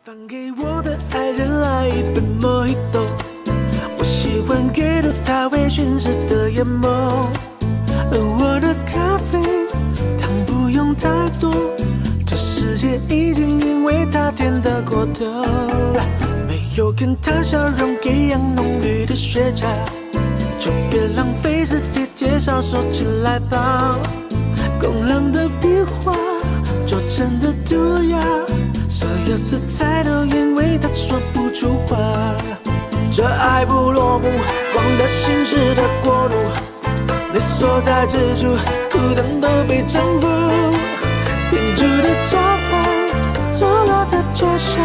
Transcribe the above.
放给我的爱人来一杯莫吉托，我喜欢阅读他微醺时的眼眸，而我的咖啡糖不用太多，这世界已经因为他甜得过头。没有跟他笑容一样浓郁的雪茄，就别浪费时间介绍，说起来吧。工朗的笔画，拙真的涂鸦，所有色彩都因为他说不出话。这爱不落幕，光的心事的国度，你所在之处，孤单都被征服。天主的招牌，坐落在脚下，